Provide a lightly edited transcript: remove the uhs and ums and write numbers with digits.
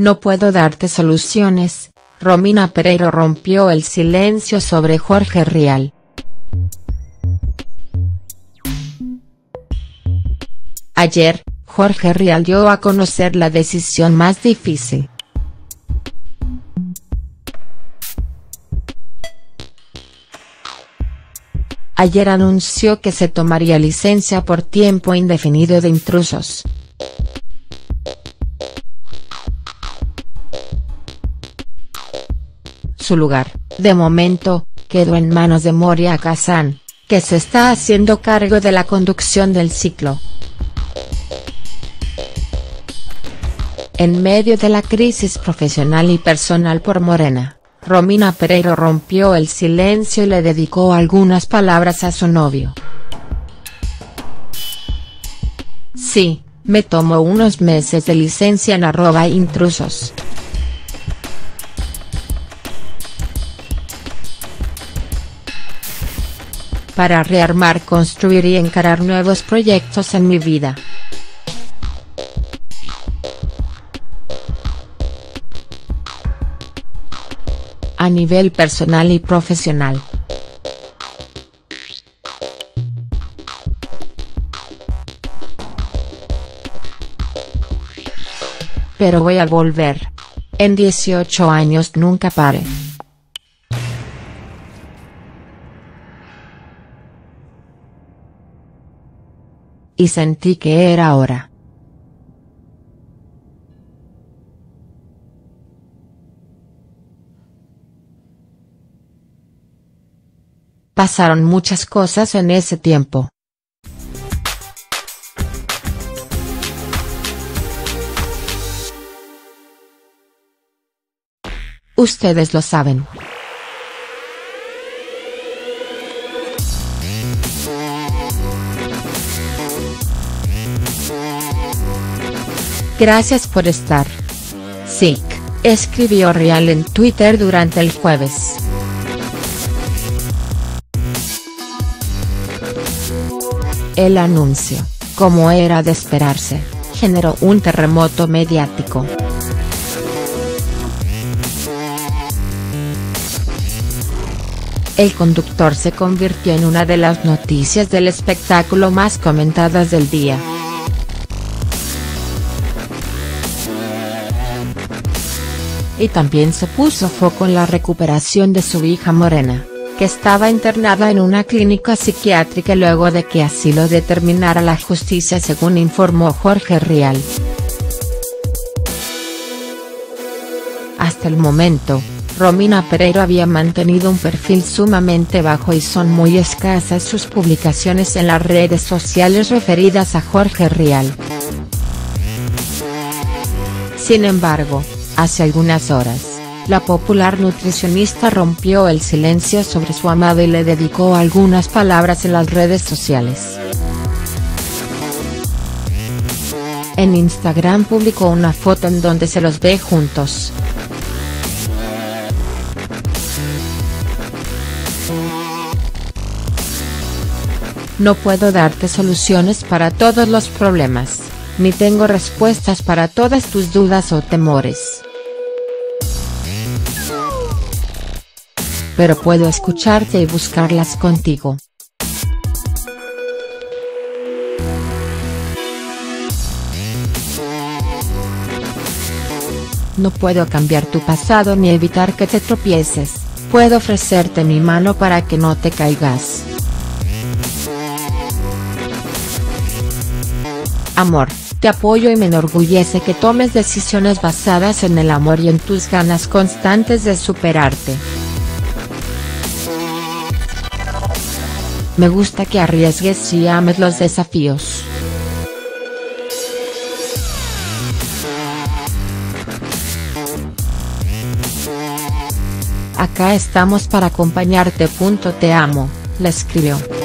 No puedo darte soluciones. Romina Pereiro rompió el silencio sobre Jorge Rial. Ayer, Jorge Rial dio a conocer la decisión más difícil. Ayer anunció que se tomaría licencia por tiempo indefinido de Intrusos. Su lugar, de momento, quedó en manos de Moria Kazan, que se está haciendo cargo de la conducción del ciclo. En medio de la crisis profesional y personal por Morena, Romina Pereiro rompió el silencio y le dedicó algunas palabras a su novio. Sí, me tomo unos meses de licencia en @intrusos. Para rearmar, construir y encarar nuevos proyectos en mi vida. A nivel personal y profesional. Pero voy a volver. En 18 años nunca paré. Y sentí que era hora. Pasaron muchas cosas en ese tiempo. Ustedes lo saben. Gracias por estar. Sí, escribió Rial en Twitter durante el jueves. El anuncio, como era de esperarse, generó un terremoto mediático. El conductor se convirtió en una de las noticias del espectáculo más comentadas del día. Y también se puso foco en la recuperación de su hija Morena, que estaba internada en una clínica psiquiátrica luego de que así lo determinara la justicia, según informó Jorge Rial. Hasta el momento, Romina Pereiro había mantenido un perfil sumamente bajo y son muy escasas sus publicaciones en las redes sociales referidas a Jorge Rial. Sin embargo, hace algunas horas, la popular nutricionista rompió el silencio sobre su amado y le dedicó algunas palabras en las redes sociales. En Instagram publicó una foto en donde se los ve juntos. No puedo darte soluciones para todos los problemas, ni tengo respuestas para todas tus dudas o temores. Pero puedo escucharte y buscarlas contigo. No puedo cambiar tu pasado ni evitar que te tropieces, puedo ofrecerte mi mano para que no te caigas. Amor, te apoyo y me enorgullece que tomes decisiones basadas en el amor y en tus ganas constantes de superarte. Me gusta que arriesgues y ames los desafíos. Acá estamos para acompañarte. Te amo, le escribió.